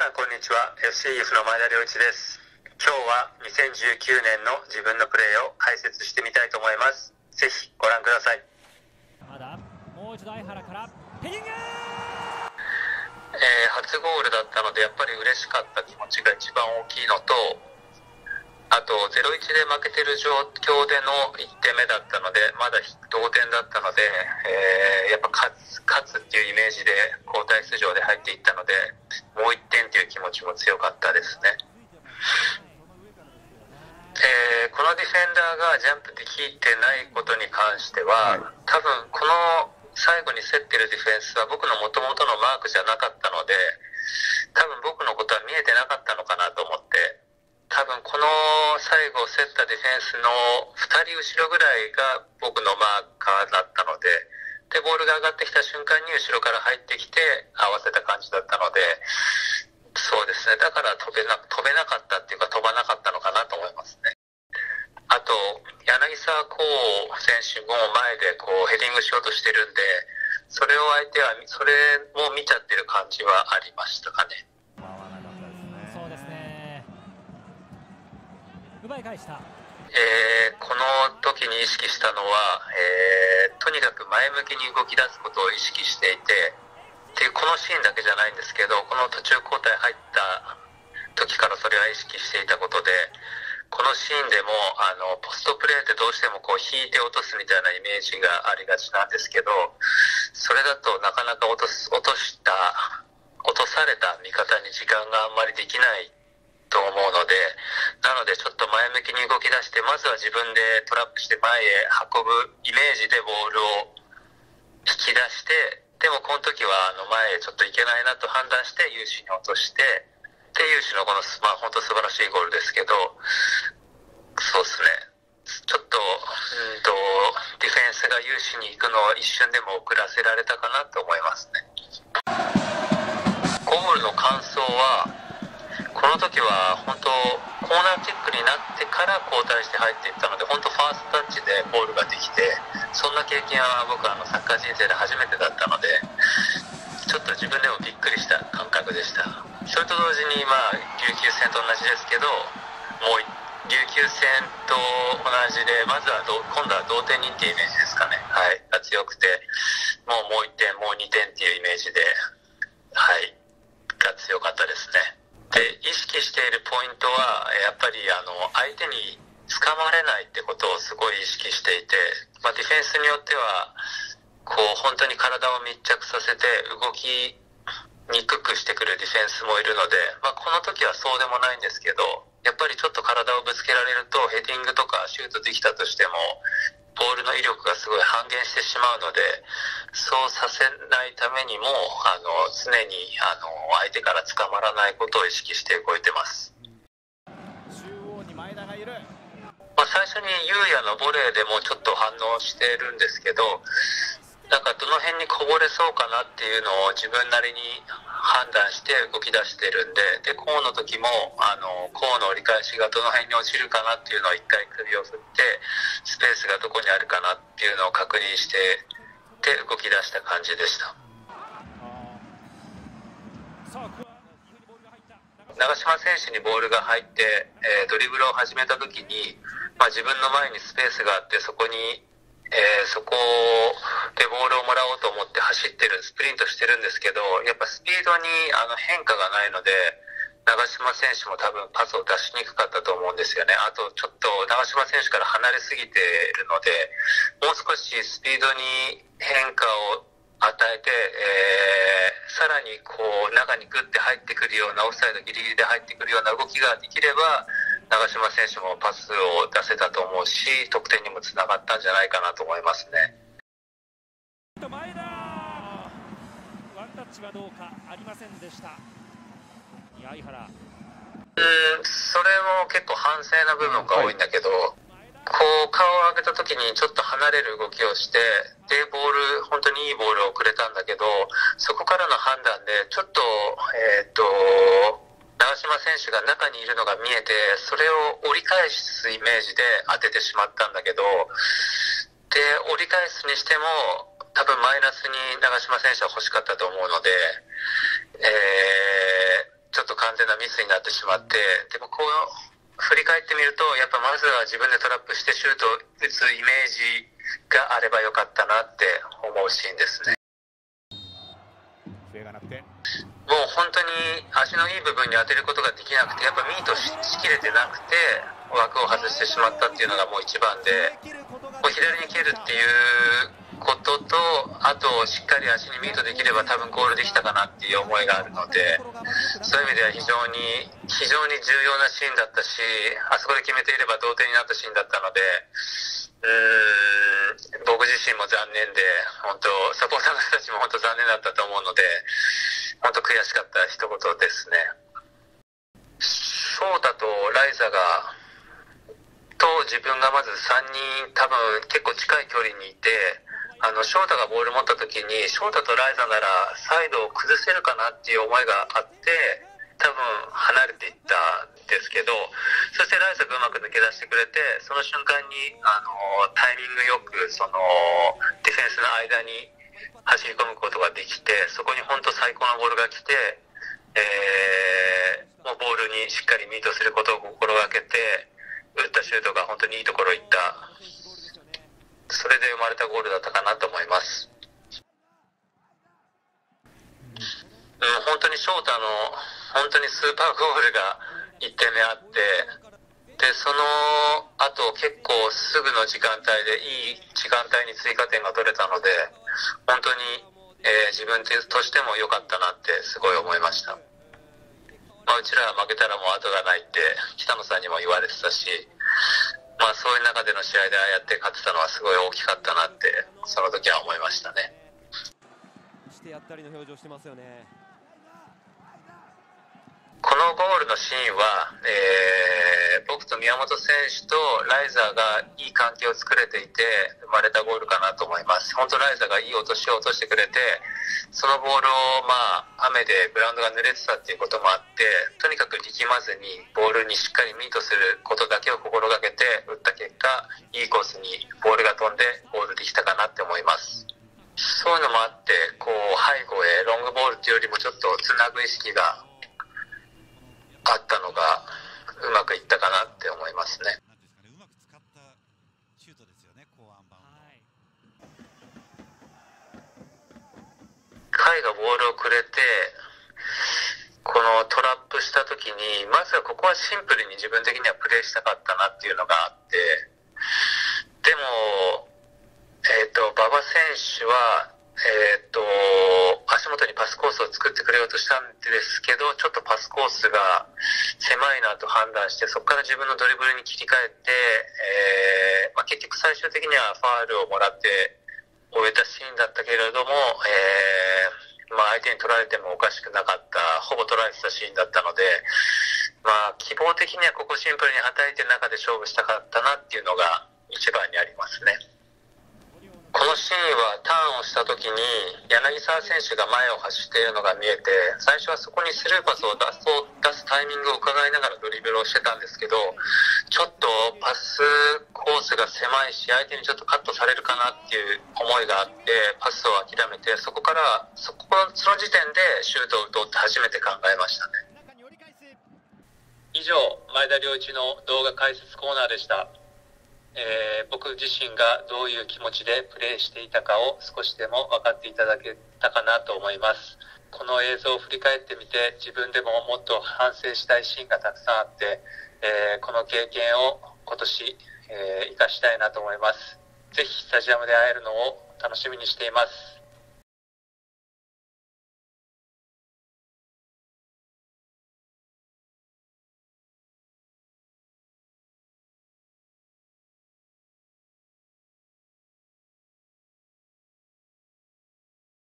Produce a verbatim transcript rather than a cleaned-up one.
さんこんにちは。 エフシー 岐阜の前田良一です。今日はにせんじゅうきゅうねんの自分のプレーを解説してみたいと思います。ぜひご覧ください。 まだもう一度相原からヘディング、 えー、初ゴールだったのでやっぱり嬉しかった気持ちが一番大きいのと、あと ゼロたいいち で負けてる状況でのいってんめだったので、まだ同点だったので、えー、やっぱ勝つ、勝つっていうイメージで交代出場で入っていったので、もういってんっていう気持ちも強かったですね。えー、このディフェンダーがジャンプできてないことに関しては、はい、多分この最後に競ってるディフェンスは僕の元々のマークじゃなかったので、多分僕のことは見えてなかったのかなと思って、多分この最後競ったディフェンスのふたり後ろぐらいが僕のマーカーだったので、でボールが上がってきた瞬間に後ろから入ってきて合わせた感じだったので、そうですね、だから飛べな、飛べなかったっていうか飛ばなかったのかなと思いますね。あと柳沢幸選手も前でこうヘディングしようとしてるんで、それを相手はそれも見ちゃってる感じはありましたかね。 そうですね、奪い返した。 えー、この時に意識したのは、えー、とにかく前向きに動き出すことを意識していて、っていうこのシーンだけじゃないんですけど、この途中交代入った時からそれは意識していたことで、このシーンでもあのポストプレーってどうしてもこう引いて落とすみたいなイメージがありがちなんですけど、それだとなかなか落とす、落とした落とされた味方に時間があんまりできないと思うので、なのでちょっと前向きに動き出して、まずは自分でトラップして前へ運ぶイメージでボールを引き出して、でもこの時はあの前へちょっといけないなと判断して有志に落として、で有志のこの、まあ、本当素晴らしいゴールですけど、そうですね、ちょっと、うんとディフェンスが有志に行くのを一瞬でも遅らせられたかなと思いますね。ゴールの感想は、この時は本当コーナーキックになってから交代して入っていったので、本当ファーストタッチでゴールができて、そんな経験は僕はあのサッカー人生で初めてだったので、ちょっと自分でもびっくりした感覚でした。それと同時に、まあ琉球戦と同じですけど、もう琉球戦と同じで、まずはど今度は同点にっていうイメージですかね、はい、が強くて、もうもういってんもうにてんっていうイメージで、はいが強かったですね。で意識しているポイントはやっぱりあの相手に掴まれないってことをすごい意識していて、まあ、ディフェンスによってはこう本当に体を密着させて動きにくくしてくるディフェンスもいるので、まあ、この時はそうでもないんですけど、やっぱりちょっと体をぶつけられるとヘディングとかシュートできたとしてもボールの威力がすごい半減してしまうので、そうさせないためにもあの常にあの相手から捕まらないことを意識して動いてます。 中央に前田がいる。 まあ、最初に優也のボレーでもちょっと反応してるんですけど、なんかどの辺にこぼれそうかなっていうのを自分なりに判断して動き出してるんで、でこうの時もあのこうの折り返しがどの辺に落ちるかなっていうのを一回首を振って、スペースがどこにあるかなっていうのを確認してで動き出した感じでした。長嶋選手にボールが入って、えー、ドリブルを始めた時に、まあ、自分の前にスペースがあって、そこにえー、そこでボールをもらおうと思って走ってる、スプリントしてるんですけど、やっぱスピードにあの変化がないので、長嶋選手も多分パスを出しにくかったと思うんですよね。あとちょっと長嶋選手から離れすぎているので、もう少しスピードに変化を与えて、えー、さらにこう中にグッて入ってくるような、オフサイドギリギリで入ってくるような動きができれば、長嶋選手もパスを出せたと思うし、得点にもつながったんじゃないかなと思いますね。 前田、ワンタッチはどうかありませんでした。相原、 うん、それも結構反省な部分が多いんだけど、はい、こう顔を上げた時にちょっと離れる動きをして、でボール本当にいいボールをくれたんだけど、そこからの判断でちょっとえっと長嶋選手が中にいるのが見えて、それを折り返すイメージで当ててしまったんだけど、で折り返すにしても多分マイナスに長嶋選手は欲しかったと思うので、えーちょっと完全なミスになってしまって、でもこう振り返ってみると、やっぱまずは自分でトラップしてシュートを打つイメージがあればよかったなって思うシーンですね。 笛がなくて、 もう本当に足のいい部分に当てることができなくて、やっぱミートしきれてなくて枠を外してしまったっていうのがもう一番で、こう左に蹴るっていうことと、あとしっかり足にミートできれば多分ゴールできたかなっていう思いがあるので、そういう意味では非常に非常に重要なシーンだったし、あそこで決めていれば同点になったシーンだったので、うーん僕自身も残念で、本当サポーターの人たちも本当残念だったと思うので、本当悔しかった一言ですね。翔太とライザがと自分がまずさんにん多分結構近い距離にいて、あの翔太がボール持った時に翔太とライザならサイドを崩せるかなっていう思いがあって多分離れていったんですけど、そしてライザがうまく抜け出してくれて、その瞬間にあのタイミングよくそのディフェンスの間に走り込むことができて、そこに本当最高のボールが来て、えー、もうボールにしっかりミートすることを心がけて打ったシュートが本当にいいところ行った、それで生まれたゴールだったかなと思います。うん、本当に翔太の本当にスーパーゴールがいってんめあって、でその後結構すぐの時間帯でいい時間帯に追加点が取れたので、本当に、えー、自分としても良かったなってすごい思いました。まあ、うちらは負けたらもう後がないって北野さんにも言われてたし、まあ、そういう中での試合でああやって勝てたのはすごい大きかったなってその時は思いましたね。 してやったりの表情してますよね。 このゴールのシーンは、えー、僕と宮本選手とライザーがいい関係を作れていて生まれたゴールかなと思います。本当ライザーがいい落としを落としてくれて、そのボールを、まあ、雨でグラウンドが濡れてたっていうこともあって、とにかく力まずにボールにしっかりミートすることだけを心がけて打った結果、いいコースにボールが飛んでゴールできたかなって思います。そういうのもあって、こう背後へロングボールっていうよりもちょっとつなぐ意識があったのがうまくいったかなって思いますね。 うまく使ったシュートですよね、後半版。 甲斐がボールをくれて、このトラップした時にまずはここはシンプルに自分的にはプレーしたかったなっていうのがあって、でも、えーと、馬場選手はえー、と足元にパスコースを作ってくれようとしたんですけど、ちょっとパスコースが狭いなと判断して、そこから自分のドリブルに切り替えて、えーまあ、結局最終的にはファールをもらって終えたシーンだったけれども、えーまあ、相手に取られてもおかしくなかった、ほぼ取られてたシーンだったので、まあ、希望的にはここシンプルにはたいてる中で勝負したかったなっていうのが一番にありますね。このシーンはターンをした時に柳沢選手が前を走っているのが見えて、最初はそこにスルーパスを出す出すタイミングを伺いながらドリブルをしてたんですけど、ちょっとパスコースが狭いし相手にちょっとカットされるかなっていう思いがあってパスを諦めて、そこからそこその時点でシュートを打とうって初めて考えましたね。以上、前田良一の動画解説コーナーでした。えー、僕自身がどういう気持ちでプレーしていたかを少しでも分かっていただけたかなと思います。この映像を振り返ってみて、自分でももっと反省したいシーンがたくさんあって、えー、この経験を今年、えー、生かしたいなと思います。ぜひスタジアムで会えるのを楽しみにしています。